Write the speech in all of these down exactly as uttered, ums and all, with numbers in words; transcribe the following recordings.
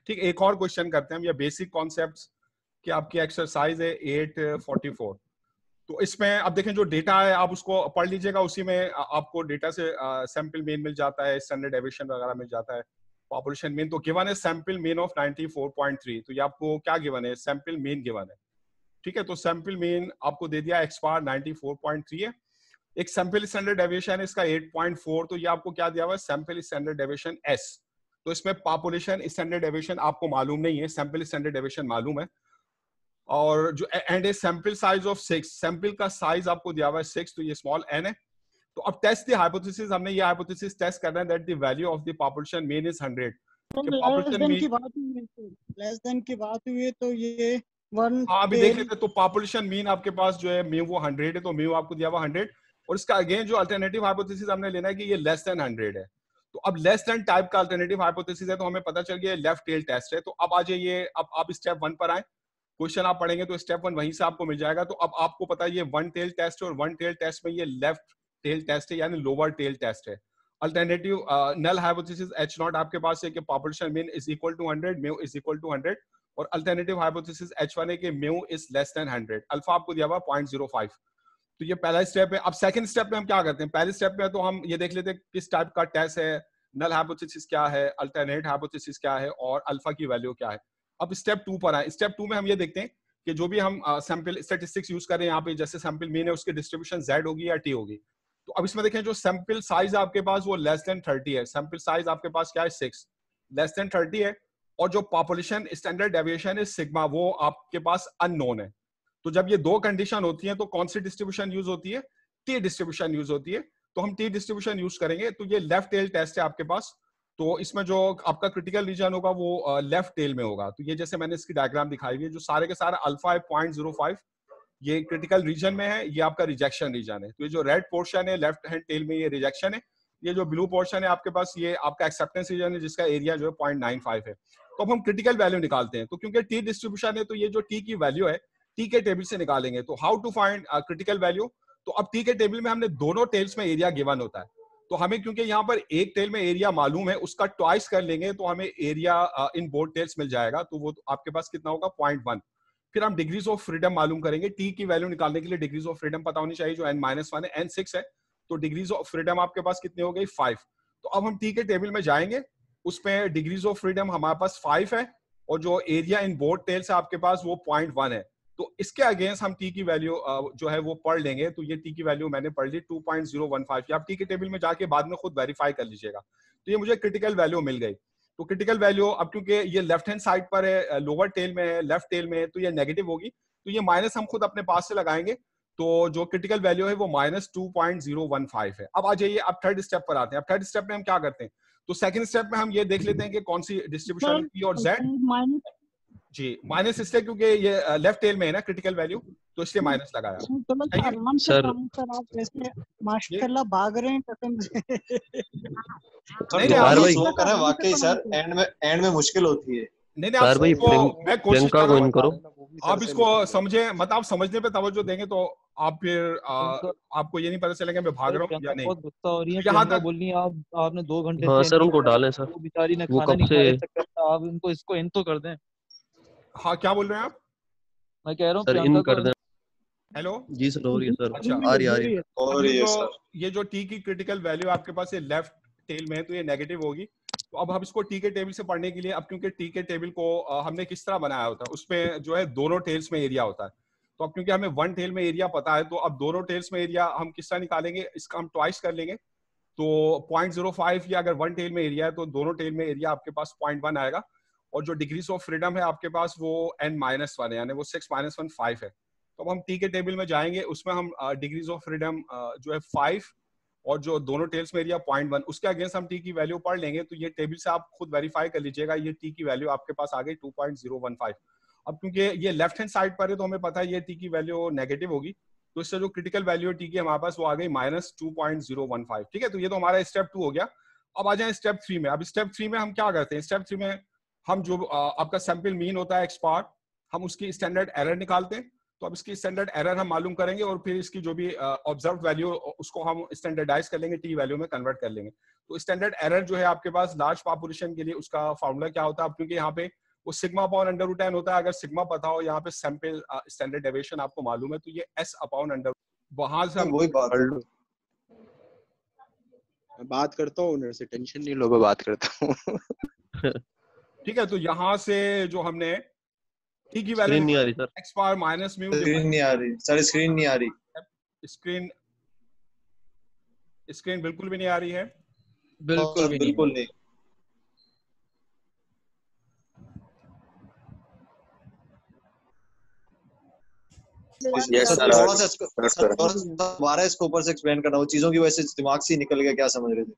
ठीक, एक और क्वेश्चन करते हैं हम, ये बेसिक कॉन्सेप्ट्स कि आपकी एक्सरसाइज है एट फोर्टी फोर। तो इसमें अब देखें जो डेटा है आप उसको पढ़ लीजिएगा, उसी में आपको डेटा से सैंपल मीन मिल जाता है, स्टैंडर्ड डेविएशन वगैरह मिल जाता है, पॉपुलेशन मीन। तो गिवन है sample mean of ninety four point three, तो ये आपको क्या गिवन है, सैंपल मीन गिवन है। ठीक है, तो सैंपल मीन आपको दे दिया X bar ninety four point three है, एक सैंपल स्टैंडर्ड डेविएशन है इसका एट पॉइंट फोर, तो ये आपको क्या दिया हुआ है, सैंपल स्टैंडर्ड डेविएशन एस। तो इसमें पॉपुलेशन स्टैंडर्ड डेविएशन आपको मालूम नहीं है, सैंपल स्टैंडर्ड डेविएशन मालूम है। और जो and a sample size of six, sample का साइज आपको दिया हुआ है सिक्स, तो ये स्मॉल एन है। तो अब टेस्ट द हाइपोथेसिस, हमने ये हाइपोथेसिस टेस्ट करना है that the value of the population mean is hundred. Population mean की बात हुई है, लेस देन की बात हुई है, तो ये वन, हाँ अभी देख लेते हैं। तो पॉपुलेशन मीन आपके पास जो है म्यू वो हंड्रेड है, तो म्यू आपको दिया हुआ हंड्रेड, और इसका अगेन जो अल्टरनेटिव हाइपोथेसिस हमने लेना है कि ये लेस देन हंड्रेड है। तो अब लेस देन टाइप का अल्टरनेटिव हाइपोथेसिस है, तो हमें पता चल गया लेफ्ट टेल टेस्ट है। तो अब आ जाइए, अब आप स्टेप वन पर आए, क्वेश्चन आप पढ़ेंगे तो स्टेप वन वहीं से आपको मिल जाएगा। तो अब आपको पता है ये वन टेल टेस्ट है, और वन टेल टेस्ट में ये लेफ्ट टेल टेस्ट है, यानी लोअर टेल टेस्ट है। Alternative null hypothesis H not आपके पास है कि population mean is equal to hundred, mu is equal to hundred, और अल्टरनेटिव हाइपोथेसिस एच वन है कि mu is less than hundred, alpha आपको दिया हुआ पॉइंट जीरो फाइव। तो ये पहला स्टेप है। अब सेकंड स्टेप में हम क्या करते हैं, पहले स्टेप में तो हम ये देख लेते हैं किस टाइप का टेस्ट है, नल हाइपोथेसिस क्या है, अल्टरनेट हाइपोथेसिस क्या है, और अल्फा की वैल्यू क्या है। अब स्टेप टू पर आए। स्टेप टू में हम ये देखते हैं कि जो भी हम सैंपल स्टैटिस्टिक्स यूज कर रहे हैं यहाँ पे, जैसे सैंपल मीन है उसकी डिस्ट्रीब्यूशन जेड होगी या टी होगी। तो अब इसमें देखें जो सैंपल साइज आपके पास वो लेस देन थर्टी है, सैंपल साइज आपके पास क्या है सिक्स, लेस देन थर्टी है, और जो पॉपुलेशन स्टैंडर्ड डेविएशन है सिग्मा वो आपके पास अननोन है। तो जब ये दो कंडीशन होती है तो कौन सी डिस्ट्रीब्यूशन यूज होती है, टी डिस्ट्रीब्यूशन यूज होती है। तो हम टी डिस्ट्रीब्यूशन यूज करेंगे। तो ये लेफ्ट टेल टेस्ट है आपके पास, तो इसमें जो आपका क्रिटिकल रीजन होगा वो लेफ्ट टेल में होगा। तो ये जैसे मैंने इसकी डायग्राम दिखाई हुई है, जो सारे के सारे अल्फा है पॉइंट जीरो फाइव, ये क्रिटिकल रीजन में है, ये आपका रिजेक्शन रीजन है। तो ये जो रेड पोर्शन है लेफ्ट हैंड टेल में ये रिजेक्शन है, ये जो ब्लू पोर्शन है आपके पास ये आपका एक्सेप्टेंस रीजन है, जिसका एरिया जो है पॉइंट नाइन फाइव है। तो अब हम क्रिटिकल वैल्यू निकालते हैं। तो क्योंकि टी डिस्ट्रीब्यूशन है तो ये जो टी की वैल्यू है टी के टेबल से निकालेंगे। तो how to find critical value, तो अब टी के टेबल में हमने दोनों टेल्स में एरिया गिवन होता है, तो हमें क्योंकि यहाँ पर एक टेल में एरिया मालूम है उसका ट्वाइस कर लेंगे तो हमें एरिया इन बोथ टेल्स मिल जाएगा। तो वो आपके पास कितना होगा, पॉइंट वन। फिर हम डिग्रीज ऑफ फ्रीडम मालूम करेंगे। टी की वैल्यू निकालने के लिए डिग्रीज ऑफ फ्रीडम पता होनी चाहिए, जो एन माइनस वन है, एन सिक्स है, तो डिग्रीज ऑफ फ्रीडम आपके पास कितनी हो गई, फाइव। तो अब हम टी के टेबल में जाएंगे, उसमें डिग्रीज ऑफ फ्रीडम हमारे पास फाइव है, और जो एरिया इन बोथ टेल्स है आपके पास वो पॉइंट वन है। तो इसके अगेंस्ट हम टी की वैल्यू जो है वो पढ़ लेंगे। तो ये टी की वैल्यू मैंने पढ़ ली two point zero one five, आप टी के टेबल में जाके बाद में खुद वेरीफाई कर लीजिएगा। तो ये मुझे क्रिटिकल वैल्यू मिल गई। तो क्रिटिकल वैल्यू अब क्योंकि ये लेफ्ट हैंड साइड पर है, लोअर टेल में है, लेफ्ट टेल में है, तो ये नेगेटिव होगी, तो ये माइनस हम खुद अपने पास से लगाएंगे। तो जो क्रिटिकल वैल्यू है वो minus two point zero one five है। अब आ जाइए अब थर्ड स्टेप पर आते हैं। अब थर्ड स्टेप में हम क्या करते हैं, तो सेकंड स्टेप में हम ये देख लेते हैं कि कौन सी डिस्ट्रीब्यूशन पी और जेड। जी माइनस इसलिए क्योंकि ये लेफ्ट टेल में है ना क्रिटिकल वैल्यू, तो इसलिए माइनस लगाया। सर आप ऐसे माशाल्लाह भाग रहे हैं कसम से। नहीं नहीं स्लो कर रहे हैं वाकई सर, एंड में एंड में मुश्किल होती है। नहीं नहीं आप भाई मैं कोशिश कर रहा हूं करो, आप इसको समझे, मतलब आप समझने पे तवज्जो देंगे तो आप फिर आ, आपको ये नहीं पता चलेगा मैं भाग रहा हूँ या नहीं। बहुत गुस्सा हो रही है, यहाँ प्रियंका तक बोल रही है आप आपने दो घंटे हाँ से सर उनको डालें सर, वो बेचारी ने वो खाना कब नहीं से खाया, आप इनको इसको इन तो कर दें। हाँ क्या बोल रहे हैं आप, मैं कह रहा हूँ सर इन कर दें। हेलो जी सर हो रही है सर, अच्छा आ रही आ रही है। और ये जो ये जो टी की क्रिटिकल वैल्यू आपके पास ये लेफ्ट टेल में है तो ये नेगेटिव होगी। तो अब हम इसको टी के टेबल से पढ़ने के लिए, अब क्योंकि टी के टेबल को हमने किस तरह बनाया होता है, उसमें जो है दोनों टेल्स में एरिया होता है। तो अब क्योंकि हमें वन टेल में एरिया पता है, तो अब दोनों टेल्स में एरिया हम किस तरह निकालेंगे, इसका हम ट्वाइस कर लेंगे। तो पॉइंट जीरो फाइव या अगर वन टेल में एरिया है तो दोनों टेल में एरिया आपके पास पॉइंट वन आएगा, और जो डिग्रीज ऑफ फ्रीडम है आपके पास वो एन माइनस वन है, यानी वो सिक्स माइनस वन फाइव है। तो अब हम टी के टेबल में जाएंगे, उसमें हम डिग्रीज ऑफ फ्रीडम जो है फाइव और जो दोनों टेल्स में एरिया पॉइंट वन, उसके अगेंस्ट हम टी की वैल्यू पढ़ लेंगे। तो ये टेबल से आप खुद वेरीफाई कर लीजिएगा, ये टी की वैल्यू आपके पास आ गई two point zero one five. अब क्योंकि ये लेफ्ट हैंड साइड पर है तो हमें पता है ये टी की वैल्यू नेगेटिव होगी, तो इससे जो क्रिटिकल वैल्यू टी की हमारे पास वो आ गई minus two point zero one five. ठीक है, तो ये तो हमारा स्टेप टू हो गया। अब आ जाए स्टेप थ्री में। अब स्टेप थ्री में हम क्या करते हैं, स्टेप थ्री में हम जो आपका सैंपल मीन होता है एक्स बार, हम उसकी स्टैंडर्ड एरर निकालते हैं। तो तो अब इसकी स्टैंडर्ड एरर हम मालूम करेंगे और फिर इसकी जो भी ऑब्जर्व uh, वैल्यू उसको हम स्टैंडर्डाइज कर लेंगे, टी वैल्यू में कन्वर्ट कर लेंगे। तो स्टैंडर्ड एरर जो है आपके पास लार्ज पॉपुलेशन के लिए उसका फॉर्मूला क्या होता है, क्योंकि यहाँ पे वो sigma upon under root N होता है। अगर सिग्मा पता हो, यहाँ पे सैंपल स्टैंडर्ड डेविएशन आपको मालूम है, तो ये एस अपॉन अंडर, वहां से हम वही बात है। मैं बात करता हूँ उन्हें से, टेंशन नहीं लो, मैं बात करता हूँ। ठीक है। तो यहाँ से जो हमने टी की वैल्यू स्क्रीन नहीं आ रही sir, X power minus mu, screen नहीं आ रही सर, स्क्रीन नहीं आ रही, स्क्रीन स्क्रीन बिल्कुल भी नहीं आ रही है। बिल्कुल भी नहीं। बिल्कुल नहीं। यस सर सर, थोड़ा सा इसको सर थोड़ा सा दोबारा इसको ऊपर से एक्सप्लेन करना, वो चीजों की वजह से दिमाग से ही निकल गया, क्या समझ रहे थे?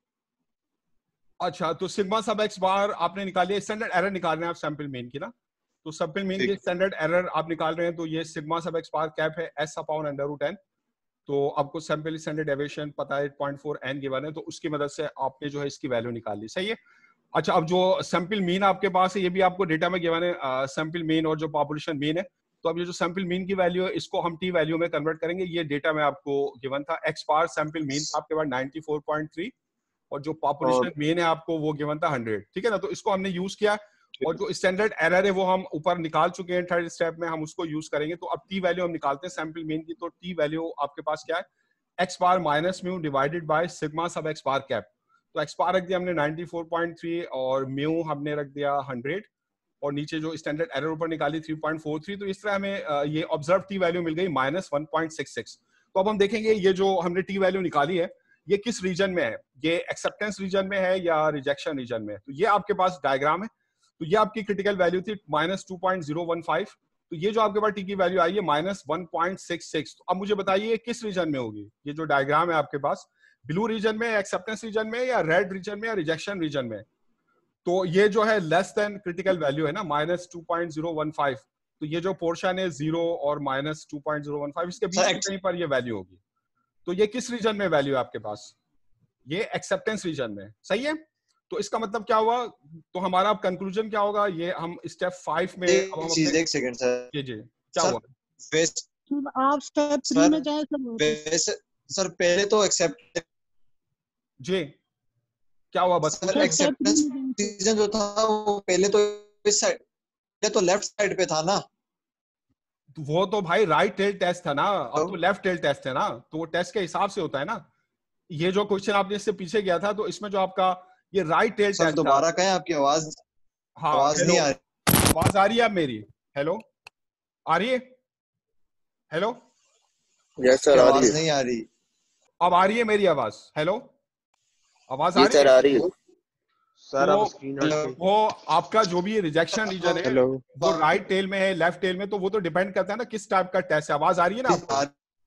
अच्छा, तो सिग्मा सब एक्स बार आपने निकाली, स्टैंडर्ड एरर निकाल रहे हैं आप सैंपल मीन की ना, तो सैंपल मीन की स्टैंडर्ड एरर आप निकाल रहे हैं, तो ये sigma sub x bar cap है S upon under root N. तो आपको सैंपल स्टैंडर्ड डेविएशन पता है eight point four N given है, तो उसकी मदद से आपने जो है इसकी वैल्यू निकाल ली, सही है। अच्छा, अब जो सैंपल मीन आपके पास है, ये भी आपको डेटा में गिवन है, सैंपल मीन और जो पॉपुलेशन मीन है। तो अब ये जो सैंपल मीन की वैल्यू है, इसको हम टी वैल्यू में कन्वर्ट करेंगे। ये डेटा में आपको गिवन था, एक्स बार सैंपल मीन आपके पास नाइंटी फोर पॉइंट थ्री और जो पॉपुलेशन मीन है आपको वो गिवन था हंड्रेड, ठीक है ना। तो इसको हमने यूज किया और जो स्टैंडर्ड एरर है वो हम ऊपर निकाल चुके हैं, थर्ड स्टेप में हम उसको यूज करेंगे। तो अब टी वैल्यू हम निकालते हैं सैंपल मीन की। तो टी वैल्यू आपके पास क्या है, X bar minus mu divided by sigma sub x bar cap. तो एक्स बार रख दिया हमने नाइंटी फोर पॉइंट थ्री और म्यू हमने रख दिया हंड्रेड और नीचे जो स्टैंडर्ड एरर ऊपर निकाली थ्री पॉइंट फोर थ्री। तो इस तरह हमें ये ऑब्जर्व टी वैल्यू मिल गई minus one point six six. तो अब हम देखेंगे ये जो हमने टी वैल्यू निकाली है ये किस रीजन में है, ये एक्सेप्टेंस रीजन में है या रिजेक्शन रीजन में है। तो ये आपके पास डायग्राम है। तो ये आपकी क्रिटिकल वैल्यू थी minus two point zero one five. तो ये जो आपके पास टी की वैल्यू आई है minus one point six six. तो अब मुझे बताइए किस रीजन में होगी। ये जो डायग्राम है आपके पास ब्लू रीजन में, एक्सेप्टेंस रीजन में, या रेड रीजन में, या रिजेक्शन रीजन में। तो ये जो है लेस देन क्रिटिकल वैल्यू है ना, minus two point zero one five. तो ये जो पोर्शन है जीरो और minus two point zero one five, इसके बीच में कहीं पर ये वैल्यू होगी। तो ये किस रीजन में वैल्यू है आपके पास, ये एक्सेप्टेंस रीजन में, सही है। तो इसका मतलब क्या हुआ, तो हमारा अब कंक्लूजन क्या होगा, ये हम स्टेप फाइव में अब हम चीज एक सेकंड सर, जी जी क्या हुआ सर आप स्टेप थ्री में जाए सर। वैसे सर पहले तो एक्सेप्ट जी क्या हुआ, बस सर एक्सेप्टेंस रीजन जो था वो पहले तो इस साइड, पहले तो लेफ्ट साइड पे था ना। वो तो भाई राइट टेल टेस्ट था ना, अब तो लेफ्ट टेल टेस्ट है ना, तो वो टेस्ट के हिसाब से होता है ना। ये जो क्वेश्चन आपने इससे पीछे गया था, तो इसमें जो आपका ये राइट टेल टेस्ट, दोबारा कहें, आपकी आवाज हाँ आवाज नहीं आ रही। आवाज आ रही है अब मेरी, हेलो आ रही है, हेलो यस सर आ रही है, नहीं आ रही, अब आ रही है मेरी आवाज, हेलो आवाज आ रही सर है आ रही है सर वो, आप स्क्रीन वो आपका जो भी रिजेक्शन रीजन है वो राइट टेल में है लेफ्ट टेल में, तो वो तो डिपेंड करता है ना किस टाइप का टेस्ट है। आवाज आ रही है ना आपको,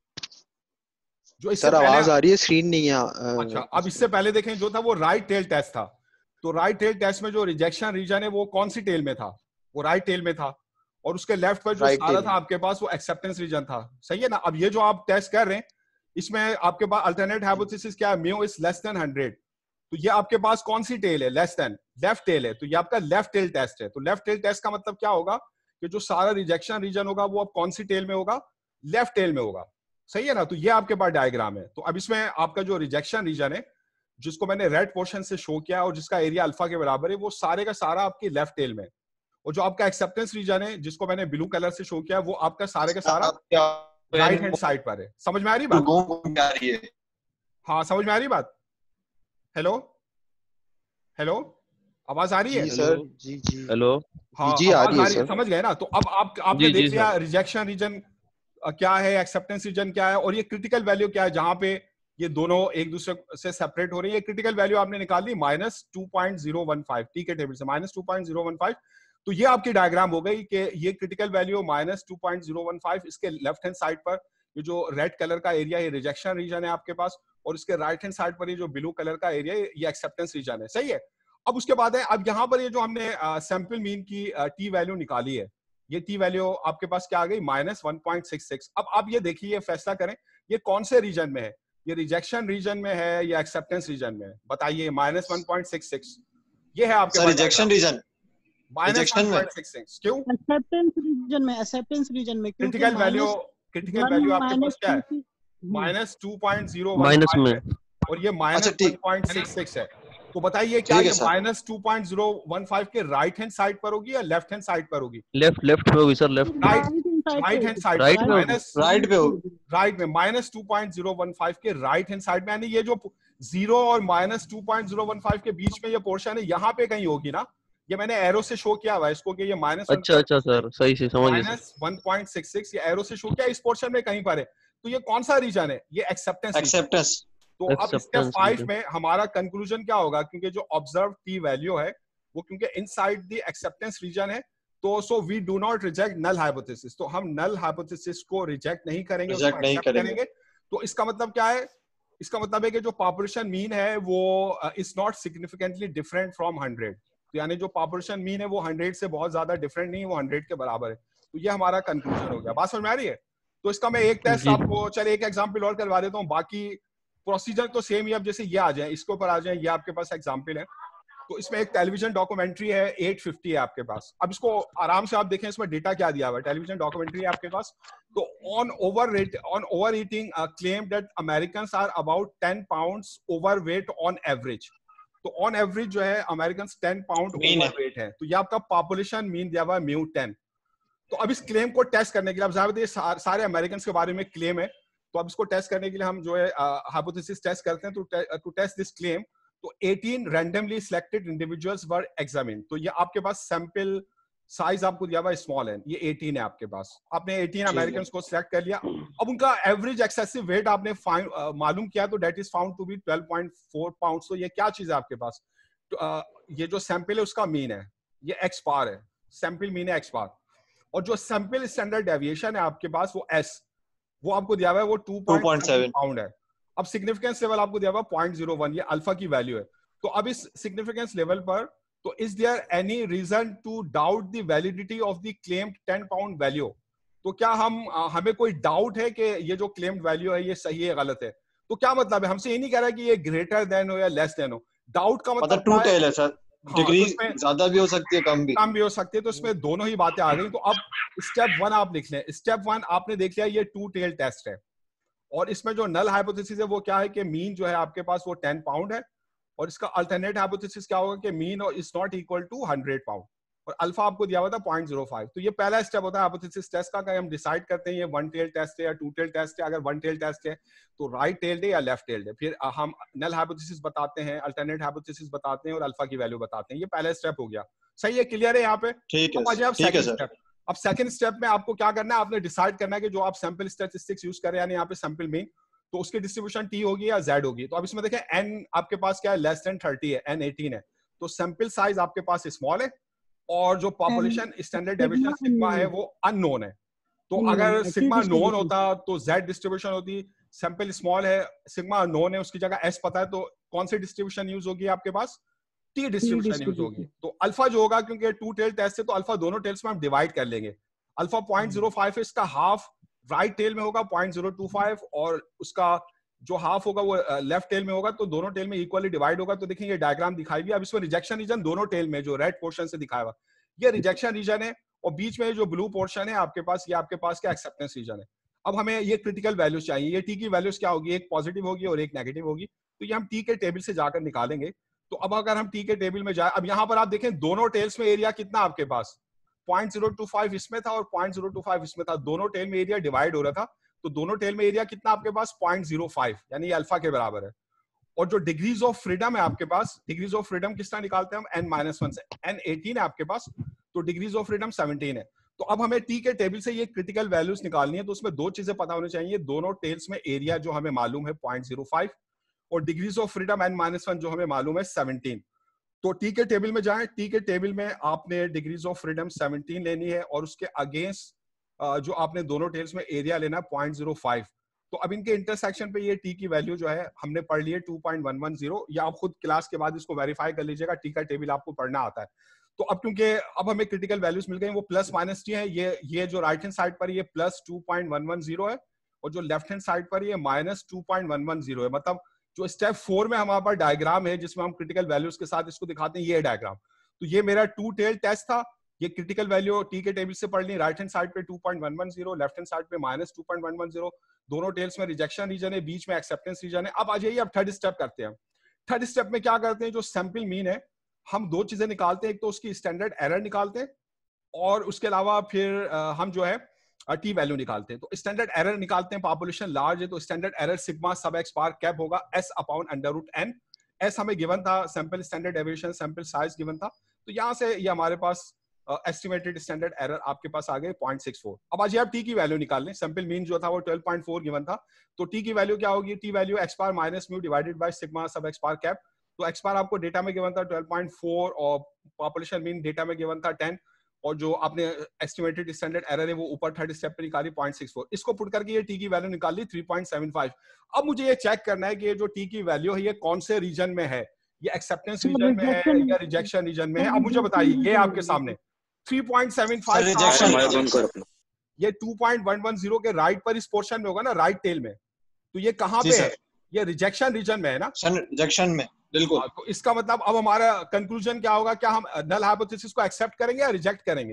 जो इससे सर आवाज आ रही है, स्क्रीन नहीं है। अच्छा, अब इससे पहले देखें जो था वो राइट टेल टेस्ट था। तो राइट टेल टेस्ट में जो रिजेक्शन रीजन है वो कौन सी टेल में था, वो राइट टेल में था, और उसके लेफ्ट पर जो सारा था आपके पास वो एक्सेप्टेंस रीजन था, सही है ना। अब ये जो आप टेस्ट कर रहे हैं इसमें आपके पास अल्टरनेट हाइपोथेसिस क्या है, mu is less than hundred. तो ये आपके पास कौन सी टेल है, लेस देन, लेफ्ट टेल है। तो ये आपका लेफ्ट टेल टेस्ट है। तो लेफ्ट टेल टेस्ट का मतलब क्या होगा कि जो सारा रिजेक्शन रीजन होगा वो अब कौन सी टेल में होगा, लेफ्ट टेल में होगा, सही है ना। तो ये आपके पास डायग्राम है। तो अब इसमें आपका जो रिजेक्शन रीजन है जिसको मैंने रेड पोर्शन से शो किया और जिसका एरिया अल्फा के बराबर है, वो सारे का सारा आपकी लेफ्ट टेल में। और जो आपका एक्सेप्टेंस रीजन है जिसको मैंने ब्लू कलर से शो किया, वो आपका सारे का सारा राइट हैंड साइड पर है। समझ में आ रही बात, हाँ समझ में आ रही बात, हेलो हेलो आवाज आ रही है सर, जी जी हेलो, हाँ जी आ रही है सर, समझ गए ना। तो अब आप आपने जी, देख जी, लिया रिजेक्शन रीजन क्या है, एक्सेप्टेंस रीजन क्या है, और ये क्रिटिकल वैल्यू क्या है जहां पे ये दोनों एक दूसरे से सेपरेट हो रही है। क्रिटिकल वैल्यू आपने निकाल ली minus two point zero one five, T के टेबल से minus two point zero one five. तो ये आपकी डायग्राम हो गई कि ये critical value minus two point zero one five, इसके लेफ्ट हैंड साइड पर ये जो रेड कलर का एरिया है रिजेक्शन रीजन है आपके पास, और इसके राइट हैंड साइड पर ये जो ब्लू कलर का एरिया है ये एक्सेप्टेंस रीजन है, सही है। अब उसके बाद है, अब यहाँ पर ये जो हमने सैंपल मीन की टी वैल्यू निकाली है, ये टी वैल्यू आपके पास क्या आ गई, minus one point six six. अब आप ये देखिए, फैसला करें ये कौन से रीजन में है, ये रिजेक्शन रीजन में है या एक्सेप्टेंस रीजन में है, बताइए। Minus one point six six ये है आपके पास rejection region, minus Rejection one में? पॉइंट सिक्स सिक्स क्यों? एक्सेप्टेंस रीजन में, एक्सेप्टेंस रीजन में, क्योंकि critical value minus critical one value आपके माइनस पास क्या है? Two minus two point zero one minus five में। है और ये माइनस अच्छा, वन ठीक। पॉइंट सिक्स सिक्स है। तो बताइए क्या ठीक है ये sir. Minus two point zero one five के राइट हैंड साइड पर होगी या लेफ्ट हैंड साइड पर होगी? लेफ्ट लेफ्ट पे होगी sir, left right right hand side Right पर पे होगी। माइनस राइट पे होगी। राइट में minus two point zero one five के राइट हैंड साइड में, यानी ये जो जीरो और minus two point zero one five के बीच में ये पोर्शन है, यहाँ पे कहीं होगी ना। ये मैंने एरो से शो किया हुआ है इसको कि ये माइनस अच्छा अच्छा सर, सही से समझ गए sir. Minus one point six six, ये एरो से शो किया इस पोर्शन में कहीं पर है। तो ये कौन सा रीजन है? ये एक्सेप्टेंस रीजन। एक्सेप्टेंस। तो अब स्टेप Acceptance फाइव region। में हमारा कंक्लूजन क्या होगा? क्योंकि जो ऑब्जर्व टी वैल्यू है वो क्योंकि इनसाइड द एक्सेप्टेंस रीजन है, तो so we do not reject null hypothesis. तो हम नल हाइपोथेसिस को रिजेक्ट नहीं करेंगे, उसको Reject नहीं accept करेंगे। तो इसका मतलब क्या है? इसका मतलब है कि जो पॉपुलेशन मीन है वो is not significantly different from hundred. तो यानी जो पॉपुलेशन मीन है वो हंड्रेड से बहुत ज्यादा डिफरेंट नहीं है, वो हंड्रेड के बराबर है। तो ये हमारा कंक्लूजन हो गया। बात समझ में आ रही है? तो इसका मैं एक टेस्ट जी। आपको, चलिए एक एग्जांपल और करवा देता हूँ, बाकी प्रोसीजर तो सेम ही। अब जैसे ये आ जाए, इसके ऊपर आ जाए, ये आपके पास एग्जांपल है। तो इसमें एक टेलीविजन डॉक्यूमेंट्री है, एट फिफ्टी है आपके पास। अब इसको आराम से आप देखें, इसमें डेटा क्या दिया हुआ है। टेलीविजन डॉक्यूमेंट्री है आपके पास। तो on over rate on over eating claim that Americans are about ten pounds over weight on average. तो ऑन एवरेज जो है अमेरिकन टेन पाउंड Mean है। ओवर वेट है। तो ये आपका पॉपुलेशन मीन दिया हुआ है म्यू टेन। तो अब इस क्लेम को टेस्ट करने के लिए, अब जाहिर है सार, सारे अमेरिकन के बारे में क्लेम है, तो अब इसको टेस्ट करने के लिए हम जो है हाइपोथेसिस टेस्ट करते हैं। तो टू टेस्ट दिस क्लेम, तो eighteen randomly selected individuals were examined. तो ये आपके पास सैंपल साइज आपको दिया हुआ है स्मॉल है, ये एटीन है आपके पास। आपने एटीन अमेरिकन को सिलेक्ट कर लिया। अब उनका एवरेज एक्सेसिव वेट आपने uh, मालूम किया, तो that is found to be twelve point four pound. तो ये क्या चीज है आपके पास? तो, uh, ये जो सैंपल है उसका मीन है, ये एक्स बार है। सैंपल मीन है एक्स बार, और जो सैंपल स्टैंडर्ड डेविएशन है आपके पास वो एस, वो आपको दिया हुआ है वो टू पॉइंट सेवन पाउंड है। अब सिग्निफिकेंस लेवल आपको दिया हुआ पॉइंट जीरो वन, ये अल्फा की वैल्यू है। तो अब इस सिग्निफिकेंस लेवल पर, तो is there any reason to doubt the validity of the claimed ten pound value? तो क्या हम हमें कोई डाउट है कि ये जो क्लेम्ड वैल्यू है ये सही है गलत है? तो क्या मतलब है? हमसे ये नहीं कह रहा कि ये ग्रेटर देन हो या लेस देन हो। डाउट का मतलब टू टेल है सर, हाँ, डिग्री तो इसमें ज्यादा भी हो सकती है, कम भी कम भी हो सकती है। तो इसमें दोनों ही बातें आ गई। तो अब स्टेप वन आप लिख लें। स्टेप वन आपने देख लिया, ये टू टेल टेस्ट है, और इसमें जो नल हाइपोथेसिस है वो क्या है कि मीन जो है आपके पास वो टेन पाउंड है, और इसका अल्टरनेट हाइपोथेसिस क्या होगा कि mean is not equal to hundred pound, और अल्फा आपको दिया हुआ था पॉइंट जीरो फाइव। तो ये पहला स्टेप होता है हाइपोथेसिस टेस्ट का, कि हम डिसाइड करते हैं ये वन टेल टेस्ट है या टू टेल टेस्ट है। अगर वन टेल टेस्ट है तो राइट टेल्ड है या लेफ्ट टेल्ड है। फिर हम नल हाइपोथेसिस बताते हैं, अल्टरनेट हाइपोथेसिस बताते हैं, और अल्फा की वैल्यू बताते हैं। ये पहला स्टेप हो गया। सही है, क्लियर है यहाँ पे? ठीक है, अब आ जाए अब ठीक है सेकंड सर। स्टेप। अब सेकंड स्टेप में आपको क्या करना है? आपने डिसाइड करना है कि जो आप सैंपल स्टैटिस्टिक्स यूज कर रहे हैं, यानी यहाँ पे सैंपल मीन, तो उसकी डिस्ट्रीब्यूशन टी होगी या जेड होगी। तो अब इसमें देखें एन आपके पास क्या है? लेस देन थर्टी है, एन एटीन है। तो सैंपल साइज आपके पास स्मॉल है, और जो पॉपुलेशन स्टैंडर्ड डेविएशन सिग्मा है वो अननोन है। तो अगर सिग्मा नोन होता तो जेड डिस्ट्रीब्यूशन होती। सैंपल स्मॉल है, सिग्मा नोन है, उसकी जगह एस पता है, तो कौन सी डिस्ट्रीब्यूशन यूज होगी आपके पास? टी डिस्ट्रीब्यूशन यूज होगी। तो अल्फा जो होगा, क्योंकि टू टेल टेस्ट है, तो अल्फा दोनों टेल्स में हम डिवाइड कर लेंगे। अल्फा पॉइंट जीरो फाइव है, इसका हाफ राइट टेल में होगा पॉइंट जीरो टू फाइव, और उसका जो हाफ होगा वो लेफ्ट टेल में होगा। तो दोनों टेल में इक्वली डिवाइड होगा। तो देखिए ये डायग्राम दिखाई भी। अब इसमें रिजेक्शन रीजन दोनों टेल में जो रेड पोर्शन से दिखाया हुआ, ये रिजेक्शन रीजन है, और बीच में जो ब्लू पोर्शन है आपके पास, ये आपके पास क्या एक्सेप्टेंस रीजन है। अब हमें ये क्रिटिकल वैल्यूज चाहिए। ये टी की वैल्यूज क्या होगी? एक पॉजिटिव होगी और एक नेगेटिव होगी। तो ये हम टी के टेबल से जाकर निकालेंगे। तो अब अगर हम टी के टेबल में जाए, अब यहाँ पर आप देखें दोनों टेल्स में एरिया कितना आपके पास? पॉइंट जीरो टू फाइव इसमें था और पॉइंट जीरो टू फाइव इसमें था। दोनों टेल में एरिया डिवाइड हो रहा था। तो दोनों टेल में एरिया कितना आपके पास? पॉइंट जीरो फाइव, यानी ये अल्फा के बराबर है। और जो डिग्रीज ऑफ फ्रीडम है आपके पास, डिग्रीज ऑफ फ्रीडम किस तरह निकालते हैं हम? एन माइनस वन से। एन एटीन है आपके पास, तो डिग्रीज ऑफ फ्रीडम सेवनटीन है। तो अब हमें टी के टेबल से ये क्रिटिकल वैल्यूज निकालनी है। तो उसमें दो चीजें पता होनी चाहिए। दोनों टेल्स में एरिया जो हमें मालूम है पॉइंट जीरो फाइव, और degrees of freedom n minus one जो हमें मालूम है सेवनटीन। तो टी के टेबल में जाएं। टी के टेबल में आपने डिग्रीज ऑफ फ्रीडम सेवनटीन लेनी है, और उसके अगेंस्ट जो आपने दोनों टेल्स में एरिया लेना है पॉइंट जीरो फाइव। तो अब इनके इंटरसेक्शन पे ये टी की वैल्यू जो है हमने पढ़ ली है two point one one zero. या आप खुद क्लास के बाद इसको वेरीफाई कर लीजिएगा, टी का टेबल आपको पढ़ना आता है। तो अब क्योंकि अब हमें क्रिटिकल वैल्यूज मिल गई, वो प्लस माइनस टी है। ये ये जो राइट हैंड साइड पर ये plus two point one one zero है, और जो लेफ्ट हैंड साइड पर ये minus two point one one zero है। मतलब जो स्टेप फोर में हमारे पास डायग्राम है जिसमें हम क्रिटिकल वैल्यूज के साथ इसको दिखाते हैं, ये डायग्राम। तो ये मेरा टू टेल टेस्ट था। ये क्रिटिकल वैल्यू टी के टेबल से पढ़ ली, राइट हैंड साइड पे two point one one zero, left hand side पे minus two point one one zero, दोनों टेल्स में रिजेक्शन रीजन है, बीच में एक्सेप्टेंस रीजन है। अब आ जाइए, अब थर्ड स्टेप करते हैं। थर्ड स्टेप में क्या करते हैं, जो सैंपल मीन है हम दो चीजें निकालते हैं, एक तो उसकी स्टैंडर्ड एरर निकालते हैं और उसके अलावा फिर आ, हम जो है टी वैल्यू निकालते हैं। तो स्टैंडर्ड एरर निकालते हैं, पॉपुलेशन लार्ज है तो standard error sigma sub x bar cap होगा s upon under root n. S हमें गिवन था, sample standard deviation, sample size given था, तो यहाँ से ये हमारे पास एस्टिमेटेड स्टैंडर्ड एरर आपके पास आ गए ज़ीरो पॉइंट सिक्स फोर। अब आज आप टी की वैल्यू निकाल लें। सैंपल मीन जो था वो ट्वेल्व पॉइंट फोर गिवन था, तो टी की वैल्यू क्या होगी, t value x bar minus mu divided by sigma sub x bar cap. तो एक्स बार आपको डेटा में गिवन था ट्वेल्व पॉइंट फोर और पॉपुलेशन मीन डेटा में गिवन था टेन, और जो आपने एस्टिमेटेड स्टैंडर्ड एरर है वो ऊपर थर्ड स्टेप पे निकाली ज़ीरो पॉइंट सिक्स फोर। इसको पुट करके ये टी की वैल्यू निकाल ली थ्री पॉइंट सेवन फाइव। अब मुझे ये चेक करना है कि ये जो टी की वैल्यू है ये कौन से रीजन में है, ये एक्सेप्टेंस रीजन में है या रिजेक्शन रीजन में है। अब मुझे बताइए, ये आपके सामने थ्री पॉइंट सेवन फाइव ये two point one one zero के राइट पर इस पोर्शन में होगा ना, राइट टेल में, तो ये कहां पे है, ये रिजेक्शन रीजन में है ना, रिजेक्शन में, बिल्कुल। तो इसका मतलब अब हमारा कंक्लूजन क्या होगा, क्या हम नल हाइपोथेसिस को एक्सेप्ट करेंगे या रिजेक्ट करेंगे?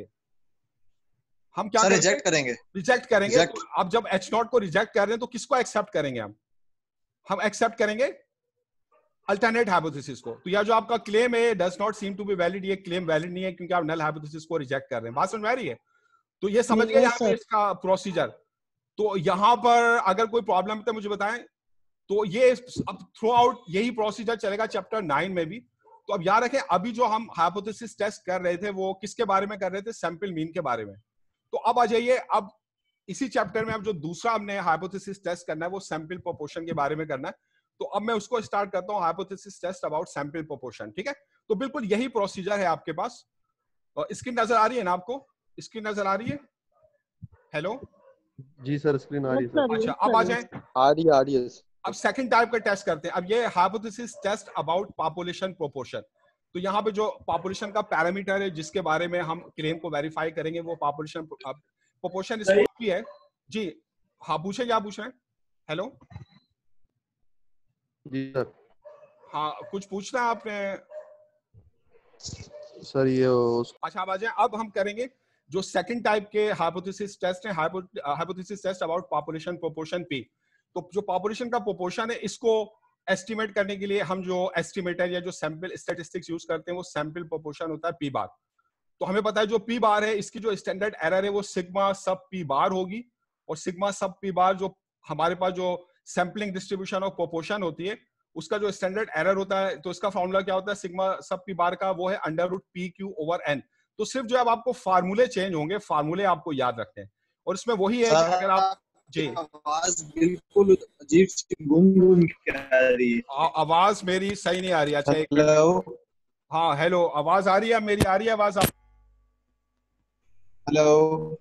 हम क्या रिजेक्ट करेंगे, रिजेक्ट करेंगे। तो अब जब एच नॉट को रिजेक्ट कर रहे हैं तो किसको एक्सेप्ट करेंगे हम? हम एक्सेप्ट करेंगे अल्टरनेट हाइपोथेसिस को। तो यह जो आपका क्लेम है does not seem to be valid, ये क्लेम वैलिड नहीं है क्योंकि आप नल हाइपोथेसिस को रिजेक्ट कर रहे हैं। बात समझ में आ रही है? तो ये समझ गए यहाँ पे इसका प्रोसीजर। तो यहाँ पर अगर कोई प्रॉब्लम है तो मुझे बताएं। तो ये अब थ्रू आउट यही प्रोसीजर चलेगा चैप्टर नाइन में भी। तो अब याद रखें, अभी जो हम हाइपोथेसिस टेस्ट कर रहे थे वो किसके बारे में कर रहे थे, सैंपल मीन के बारे में। तो अब आ जाइए, अब इसी चैप्टर में अब जो दूसरा हमने हाइपोथेसिस टेस्ट करना है वो सैंपल प्रोपोर्शन के बारे में करना है। तो अब मैं उसको स्टार्ट करता हूं, hypothesis test about sample proportion. ठीक है, तो बिल्कुल यही प्रोसीजर है आपके पास। स्क्रीन नजर आ रही है ना आपको? स्क्रीन नजर आ रही है? हेलो जी सर, स्क्रीन आ रही है सर। अच्छा, अब आ जाए, आ रही है आ रही है। अब सेकंड टाइप का टेस्ट करते हैं। अब ये hypothesis test about population proportion. तो यहाँ पे जो पॉपुलेशन का पैरामीटर है जिसके बारे में हम क्लेम को वेरीफाई करेंगे वो पॉपुलेशन प्रोपोर्शन भी है। जी हाँ, पूछे, क्या पूछ रहे हैं? हेलो जी सर। हाँ, कुछ पूछना है आपने? सर ये उस... अच्छा, अब आ जाए, अब हम करेंगे जो सेकंड टाइप के हाइपोथेसिस टेस्ट है, hypothesis test about population proportion p. तो जो पॉपुलेशन का प्रोपोर्शन है इसको एस्टिमेट करने के लिए हम जो एस्टिमेटर या जो सैंपल स्टैटिस्टिक्स यूज करते हैं वो सैंपल प्रोपोर्शन होता है पी बार। तो हमें पता है जो पी बार है इसकी जो स्टैंडर्ड एरर है वो सिग्मा सब पी बार होगी, और सिग्मा सब पी बार जो हमारे पास जो सैंपलिंग डिस्ट्रीब्यूशन ऑफ प्रोपोर्शन होती है उसका जो स्टैंडर्ड एरर होता है, तो इसका फॉर्मूला क्या होता है सिग्मा सब पी बार का, वो है under root p q over n. तो सिर्फ जो अब आपको फार्मूले चेंज होंगे, फार्मूले आपको याद रखते हैं, और इसमें वही है कि अगर आप जी आवाज बिल्कुल अजीब सी गुम गुम आ रही है। आवाज मेरी सही नहीं आ रही। अच्छा, हेलो, हाँ हेलो, आवाज आ रही है मेरी? आ रही है आवाज? हेलो,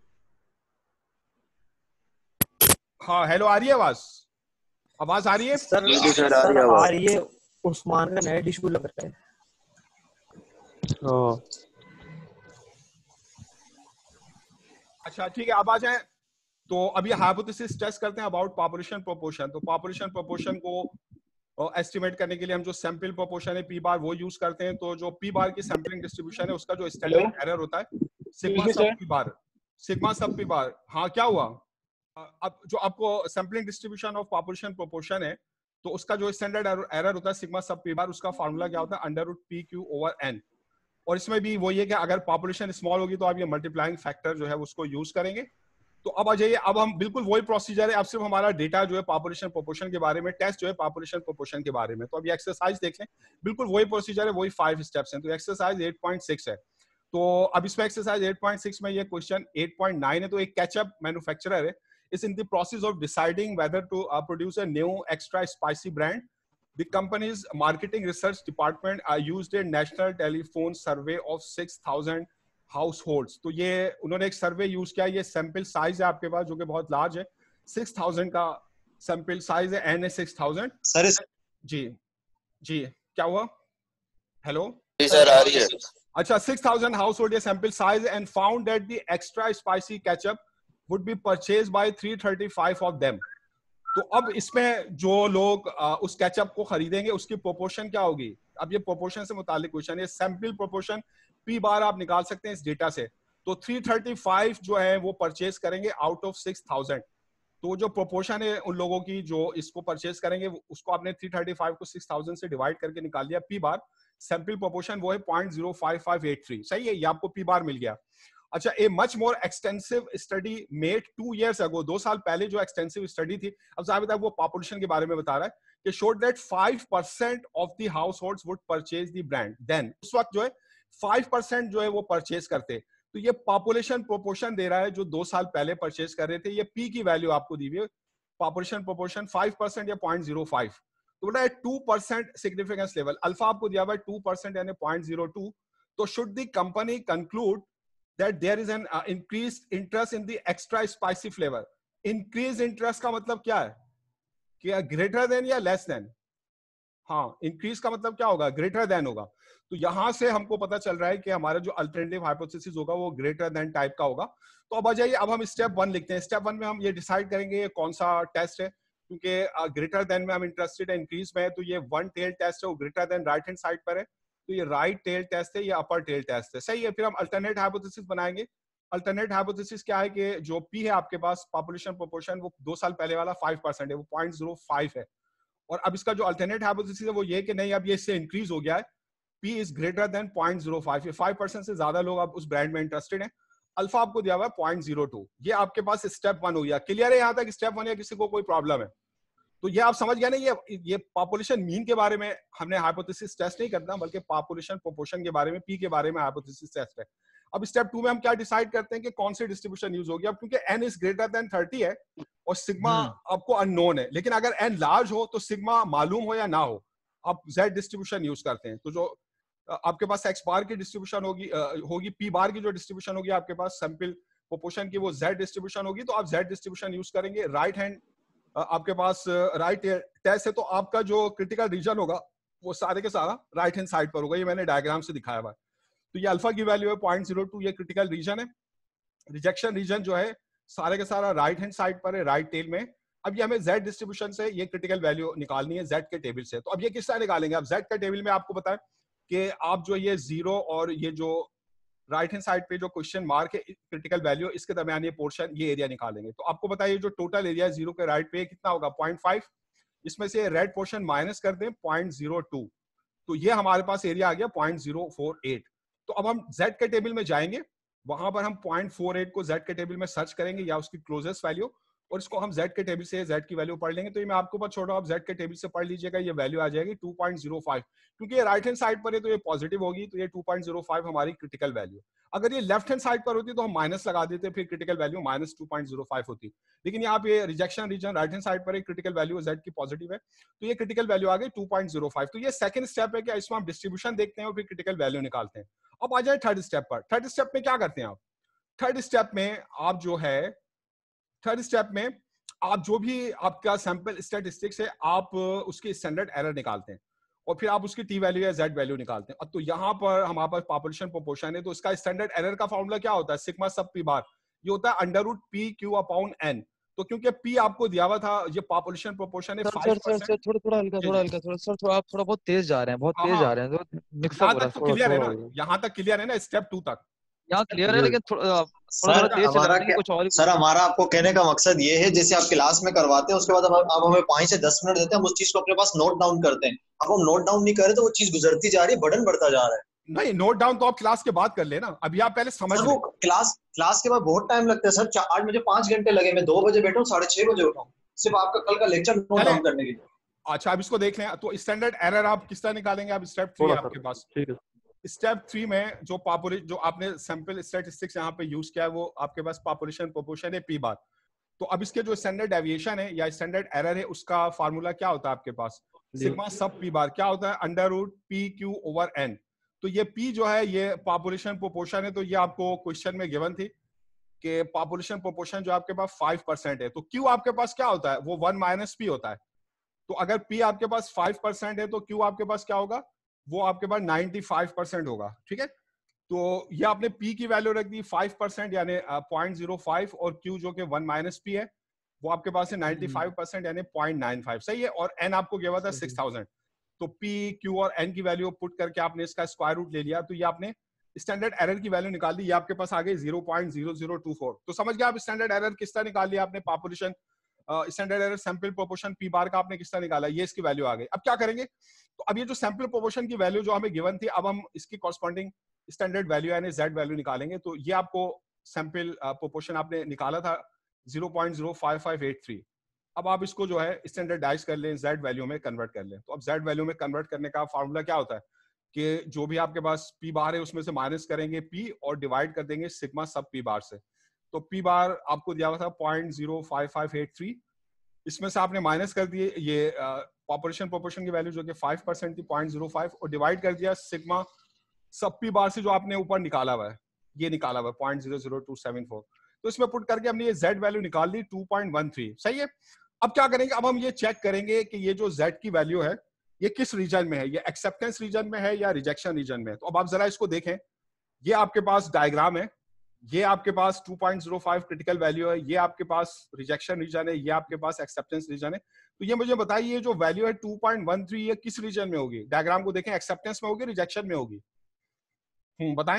हाँ हेलो, आ रही है आवाज? आवाज आ रही है सर? सर आ रही है आवाज। आ रही है। उस्मान का नेट इशू लग रहा है। हाँ अच्छा ठीक है, अब आ जाए। तो अभी हाइपोथेसिस टेस्ट करते हैं अबाउट पॉपुलेशन प्रोपोर्शन। तो पॉपुलेशन प्रोपोर्शन को एस्टिमेट करने के लिए हम जो सैंपल प्रोपोर्शन है पी बार वो यूज करते हैं। तो जो पी बार की सैंपलिंग डिस्ट्रीब्यूशन है उसका जो स्टैंडर्ड एरर होता है sigma sub p bar, sigma sub p bar. हाँ क्या हुआ? अब जो आपको sampling distribution of population proportion है तो उसका जो स्टैंडर्ड एरर होता है सिग्मा सब पी बार, उसका फॉर्मूला क्या होता है under root p q over n. और इसमें भी वही है कि अगर पॉपुलेशन स्मॉल होगी तो आप ये मल्टीप्लाइंग फैक्टर जो है उसको यूज करेंगे। तो अब आ जाइए, अब हम बिल्कुल वही प्रोसीजर है, अब सिर्फ हमारा डेटा जो है पॉपुलेशन प्रोपोर्शन के बारे में, टेस्ट जो है पॉपुलेशन प्रोपोर्शन के बारे में। तो अब ये एक्सरसाइज देख लें, बिल्कुल वही प्रोसीजर है, वही फाइव स्टेप्स हैं। तो एक्सरसाइज एट पॉइंट सिक्स है। तो अब इसमें एक्सरसाइज एट पॉइंट सिक्स में ये क्वेश्चन एट पॉइंट नाइन है। तो एक कैचअप मैन्युफैक्चरर है, is in the process of deciding whether to produce a new extra spicy brand. The company's marketing research department uh, used a national telephone survey of six thousand households. तो ये उन्होंने एक सर्वे use किया। ये sample size है आपके पास जो कि बहुत लार्ज है, सिक्स थाउजेंड का सैंपल साइज है, n a six thousand. Sir जी जी क्या हुआ? हेलो जी सर आ रही है। अच्छा, six thousand household sample size and found that the extra spicy ketchup would be purchase by three thirty five of them. तो अब इसमें जो लोग आ, उस केचप को खरीदेंगे उसकी प्रोपोर्शन क्या होगी? अब ये प्रोपोर्शन से मुतालिक क्वेश्चन है, सैंपल प्रोपोर्शन पी बार आप निकाल सकते हैं इस डेटा से। तो थ्री थर्टी फाइव जो है वो परचेज करेंगे आउट ऑफ सिक्स थाउजेंड। तो जो प्रोपोर्शन है उन लोगों की जो इसको परचेज करेंगे उसको आपने थ्री थर्टी फाइव को सिक्स थाउजेंड से डिवाइड करके निकाल लिया पी बार। सैंपल प्रोपोर्शन वो है point zero five five eight three. सही है, ये आपको पी बार मिल गया। अच्छा, a much more extensive study made two years ago, दो साल पहले जो एक्सटेंसिव स्टडी थी, अब जाहिर है वो पॉपुलेशन के बारे में बता रहा है कि showed that five percent of the households would purchase the brand. Then उस वक्त जो है फाइव परसेंट जो है वो परचेज करते। तो ये पॉपुलेशन प्रोपोर्शन दे रहा है जो दो साल पहले परचेज कर रहे थे। ये पी की वैल्यू आपको दी हुई है, पॉपुलेशन प्रोपोर्शन फाइव परसेंट या पॉइंट जीरो फाइव। तो बोला है two percent significance level, alpha आपको दिया हुआ है टू परसेंट यानी पॉइंट जीरो टू। तो should the company conclude that there is an uh, increased interest in the extra spicy flavor। increased interest का मतलब क्या है कि greater than या less than? हाँ, increase का मतलब क्या होगा? greater than होगा। तो यहां से हमको पता चल रहा है कि हमारा जो अल्टरनेटिव हाइपोथेसिस होगा वो greater than टाइप का होगा। तो अब आ जाइए, अब हम स्टेप वन लिखते हैं। स्टेप वन में हम ये डिसाइड करेंगे ये कौन सा टेस्ट है, क्योंकि ग्रेटर देन में हम इंटरेस्टेड है, इंक्रीज में है। तो ये वन टेल टेस्ट है, वो greater than right hand side पर है, तो ये राइट टेल टेस्ट है, ये अपर टेल टेस्ट है। सही है, फिर हम अल्टरनेट हाइपोथेसिस बनाएंगे। अल्टरनेट हाइपोथेसिस क्या है कि जो पी है आपके पास पॉपुलेशन प्रोपोर्शन, वो दो साल पहले वाला फाइव परसेंट है, वो पॉइंट जीरो फाइव है। और अब इसका जो अल्टरनेट हाइपोथेसिस है वो ये कि नहीं, अब ये इससे इंक्रीज हो गया है, p is greater than point zero five. ये फाइव परसेंट से ज्यादा लोग अब उस ब्रांड में इंटरेस्टेड हैं। अल्फा आपको दिया हुआ है पॉइंट जीरो टू। ये आपके पास स्टेप वन हो गया। क्लियर है यहाँ तक स्टेप वन, या किसी को कोई प्रॉब्लम है? तो ये आप समझ गए ना, ये ये पॉपुलेशन मीन के बारे में हमने हाइपोथेसिस टेस्ट नहीं करना, बल्कि पॉपुलेशन प्रोपोर्शन के बारे में, पी के बारे में हाइपोथेसिस टेस्ट है। अब स्टेप टू में हम क्या डिसाइड करते हैं कि कौन सी डिस्ट्रीब्यूशन यूज होगी। अब क्योंकि n is greater than thirty है और सिग्मा आपको अननोन है, लेकिन अगर एन लार्ज हो तो सिग्मा मालूम हो या ना हो, आप जेड डिस्ट्रीब्यूशन यूज करते हैं। तो जो आपके पास एक्स बार की डिस्ट्रीब्यूशन होगी होगी पी बार की जो डिस्ट्रीब्यूशन होगी आपके पास सैंपल प्रोपोर्शन की, वो जेड डिस्ट्रीब्यूशन होगी। तो आप जेड डिस्ट्रीब्यूशन यूज करेंगे। राइट हैंड आपके पास राइट टेस्ट है, तो आपका जो क्रिटिकल रीजन होगा वो सारे के सारा राइट हैंड साइड पर होगा। ये मैंने डायग्राम से दिखाया हुआ है। तो ये अल्फा की वैल्यू है पॉइंट जीरो टू, ये क्रिटिकल रीजन है। रिजेक्शन रीजन जो है सारे के सारा राइट हैंड साइड पर है, राइट टेल में। अब ये हमें जेड डिस्ट्रीब्यूशन से ये क्रिटिकल वैल्यू निकालनी है जेड के टेबल से। तो अब ये किस तरह निकालेंगे? अब जेड के टेबल में आपको बताएं कि आप जो ये जीरो और ये जो राइट हैंड साइड पे जो क्वेश्चन मार्क है क्रिटिकल वैल्यू, इसके दरमियान ये पोर्शन, ये एरिया निकालेंगे। तो आपको बताइए जो टोटल एरिया जीरो के राइट पे कितना होगा? Point five. इसमें से रेड पोर्शन माइनस कर दें पॉइंट जीरो टू, तो ये हमारे पास एरिया आ गया पॉइंट जीरो फोर एट। तो अब हम जेड के टेबल में जाएंगे, वहां पर हम पॉइंट फोर एट को जेड के टेबल में सर्च करेंगे या उसकी क्लोजेस्ट वैल्यू, और इसको हम जेड के टेबल से जेड की वैल्यू पढ़ लेंगे। तो ये मैं आपके ऊपर छोड़ रहा हूं, आप जेड के टेबल से पढ़ लीजिएगा। ये वैल्यू आ जाएगी टू पॉइंट जीरो फाइव, क्योंकि ये राइट हैंड साइड पर है तो ये पॉजिटिव होगी, तो ये टू पॉइंट जीरो फाइव हमारी क्रिटिकल वैल्यू। अगर ये लेफ्ट हैंड साइड पर होती तो हम माइनस लगा देते, फिर critical value minus two point zero five होती। लेकिन यहाँ पे rejection region right hand side पर है, क्रिटिकल वैल्यू जेड की पॉजिटिव है, तो ये क्रिटिकल वैल्यू आ गई टू पॉइंट जीरो फाइव। तो ये सेकंड स्टेप है कि इसमें हम डिस्ट्रीब्यूशन देखते हैं और फिर क्रिटिकल वैल्यू निकालते हैं। अब आ जाए थर्ड स्टेप पर। थर्ड स्टेप में क्या करते हैं आप? थर्ड स्टेप में आप जो है थर्ड स्टेप में आप जो भी आपका सैंपल स्टैटिस्टिक्स है, आप उसकी स्टैंडर्ड एरर निकालते हैं और फिर आप उसकी टी वैल्यू या जेड वैल्यू निकालते हैं। अब तो यहाँ पर हमारे पास पॉपुलेशन प्रोपोर्शन है, तो इसका स्टैंडर्ड एरर का फॉर्मूला क्या होता है? सिग्मा सब पी बार, ये होता है under root p q upon n. तो क्योंकि पी आपको दिया हुआ था, ये पॉपुलेशन प्रोपोर्शन है सर फाइव सर सर थोड़ा थोड़ा हल्का थोड़ा हल्का थोड़ा सर थोड़ा आप थोड़ा बहुत तेज जा रहे हैं, बहुत तेज जा रहे हैं, तो मिक्स अप हो रहा है। तो क्लियर है ना? यहाँ तक क्लियर है ना? स्टेप टू तक यहाँ क्लियर है, लेकिन थोड़ा सर थोड़ा तेज हमारा चलाएंगे कुछ और। सर हमारा आपको कहने का मकसद ये है, जैसे आप क्लास में करवाते हैं उसके बाद अब आप हमें पाँच से दस मिनट देते हैं, हम उस चीज को अपने पास नोट डाउन करते हैं। अब हम नोट डाउन नहीं करें तो वो चीज गुजरती जा रही है, बर्डन बढ़ता जा रहा है। नहीं, नोट डाउन तो आप क्लास के बाद कर लेना, अभी आप पहले समझ वो क्लास क्लास के बाद बहुत टाइम लगता है सर। आज मुझे पांच घंटे लगे, मैं दो बजे बैठा हूँ, साढ़े छह बजे उठा हूँ, सिर्फ आपका कल का लेक्चर नोट डाउन करने के लिए। अच्छा, अब इसको देख लें। तो स्टैंडर्ड एरर आप किस तरह निकालेंगे? आप स्टेप थ्री आपके पास, ठीक है। स्टेप थ्री में जो पॉपुलेशन जो आपने सैंपल स्टैटिस्टिक्स यहाँ पे यूज किया है, वो आपके पास पॉपुलेशन प्रोपोर्शन है पी बार। तो अब इसके जो स्टैंडर्ड डेविएशन है या स्टैंडर्ड एरर है, उसका फार्मूला क्या होता है आपके पास? सिग्मा सब पी बार क्या होता है? Under root p q over n. तो ये पी जो है ये पॉपुलेशन प्रोपोर्शन है, तो ये आपको क्वेश्चन में गिवन थी कि पॉपुलेशन प्रोपोर्शन जो आपके पास फाइव परसेंट है, तो क्यू आपके पास क्या होता है? वो वन माइनस पी होता है। तो अगर पी आपके पास फाइव परसेंट है तो क्यू आपके पास क्या होगा? वो आपके पास नाइन्टी फाइव परसेंट होगा। ठीक है, तो ये आपने पी की वैल्यू रख दी फाइव परसेंट यानी पॉइंट जीरो फाइव, और क्यू जो कि वन माइनस पी है वो आपके पास है नाइन्टी फाइव परसेंट यानी पॉइंट नाइन फाइव। सही है, और एन आपको गिवा था सिक्स थाउजेंड। तो P, Q और N की वैल्यू पुट करके आपने इसका स्क्वायर रूट ले लिया, तो ये आपने स्टैंडर्ड एरर की वैल्यू निकाल दी, ये आपके पास आ गई zero point zero zero two four. तो समझ गया आप स्टैंडर्ड एरर किस तरह निकाल लिया आपने, population standard error sample proportion p bar का आपने किस तरह निकाला, ये इसकी वैल्यू आ गई। अब क्या करेंगे, तो अब ये जो सैंपल प्रोपोर्शन की वैल्यू जो हमें गिवन थी, अब हम इसकी कॉरस्पॉन्डिंग स्टैंडर्ड वैल्यू यानी जेड वैल्यू निकालेंगे। तो ये आपको सैंपल प्रोपोर्शन आपने निकाला था zero point zero five five eight three. अब आप इसको जो है स्टैंडर्डाइज कर लें, जेड वैल्यू में कन्वर्ट कर लें। तो अब जेड वैल्यू में कन्वर्ट करने का फार्मूला क्या होता है कि जो भी आपके पास पी बार है उसमें से माइनस करेंगे पी और डिवाइड कर देंगे सिग्मा सब पी बार से। तो पी बार आपको दिया हुआ था point zero five five eight three, इसमें से आपने माइनस कर दिए ये पॉपुलेशन प्रोपोर्शन की वैल्यू जो कि फाइव परसेंट थी पॉइंट जीरो फाइव, और डिवाइड कर दिया सिग्मा सब पी बार से जो आपने ऊपर निकाला हुआ है, ये निकाला हुआ है point zero zero two seven four. तो इसमें पुट करके हमने ये जेड वैल्यू निकाल दी टू पॉइंट वन थ्री। सही है। अब क्या करेंगे, अब हम ये चेक करेंगे कि ये जो जेड की वैल्यू है ये किस रीजन में है, ये एक्सेप्टेंस रीजन में है या रिजेक्शन रीजन में है। तो अब आप जरा इसको देखें, ये आपके पास डायग्राम है, ये आपके पास two point zero five critical value है, ये आपके पास रिजेक्शन रीजन है, ये आपके पास एक्सेप्टेंस रीजन है। तो ये मुझे बताइए ये जो वैल्यू है टू पॉइंट वन थ्री ये किस रीजन में होगी, डायग्राम को देखें, एक्सेप्टेंस में होगी रिजेक्शन में होगी, हम्म बताएं।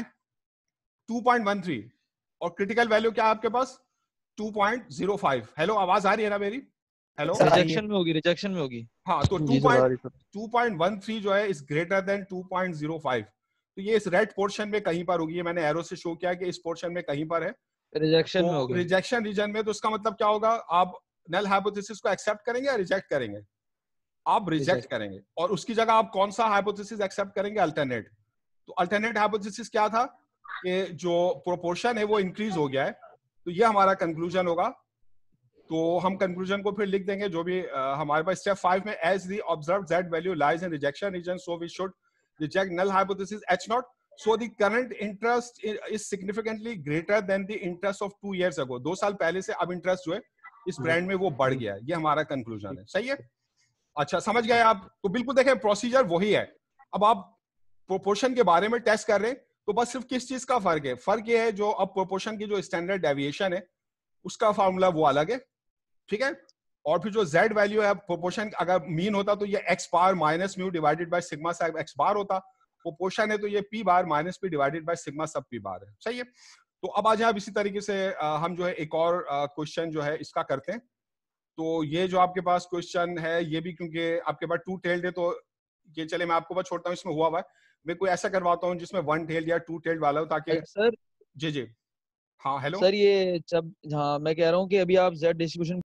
टू पॉइंट वन थ्री और क्रिटिकल वैल्यू क्या है आपके पास two point zero five. Hello, आवाज आ रही है ना मेरी? हेलो, रिजेक्शन में होगी, रिजेक्शन में होगी। हाँ, तो टू पॉइंट वन थ्री जो है is greater than two point zero five. तो ये इस रेड पोर्शन में कहीं पर होगी, ये मैंने एरो से शो किया कि इस पोर्शन में कहीं पर है रिजेक्शन तो में होगी, रिजेक्शन रीजन में। तो इसका मतलब क्या होगा, आप नल हाइपोथेसिस को एक्सेप्ट करेंगे या रिजेक्ट करेंगे? आप रिजेक्ट करेंगे। और उसकी जगह आप कौन सा हाइपोथेसिस एक्सेप्ट करेंगे? अल्टरनेट। तो अल्टरनेट हाइपोथेसिस क्या था कि जो प्रोपोर्शन है वो इंक्रीज हो गया है, तो ये हमारा कंक्लूजन होगा। तो हम कंक्लूजन को फिर लिख देंगे जो भी आ, हमारे पास स्टेप फाइव में, as the observed Z value lies in rejection region so we should reject null hypothesis H naught so the current interest is significantly greater than the interest of two years ago. दो साल पहले से अब interest जो है इस brand में वो बढ़ गया है, ये हमारा कंक्लूजन है। सही है, अच्छा समझ गए आप? तो बिल्कुल देखें प्रोसीजर वही है। अब आप प्रोपोर्शन के बारे में टेस्ट कर रहे हैं तो बस सिर्फ किस चीज का फर्क है, फर्क ये है जो अब प्रोपोर्शन की जो स्टैंडर्ड डेविएशन है उसका फार्मूला वो अलग है, ठीक है। और फिर जो z वैल्यू है प्रोपोर्शन, अगर मीन होता तो ये x bar minus mu divided by sigma sub x bar होता, प्रोपोर्शन है तो ये p bar minus p divided by sigma sub p bar है। सही है। तो अब आज आप इसी तरीके से आ, हम जो है एक और क्वेश्चन जो है इसका करते हैं। तो ये जो आपके पास क्वेश्चन है ये भी क्योंकि आपके पास टू टेल्ड है तो ये चले मैं आपको बस छोड़ता हूँ, इसमें हुआ हुआ है मैं कोई ऐसा करवाता हूँ जिसमें वन टेल्ड या टू टेल्ड वाला हो ताकि सर। जी जी हाँ हेलो सर ये जब, हाँ मैं कह रहा हूँ कि अभी आप जेड डिस्ट्रीब्यूशन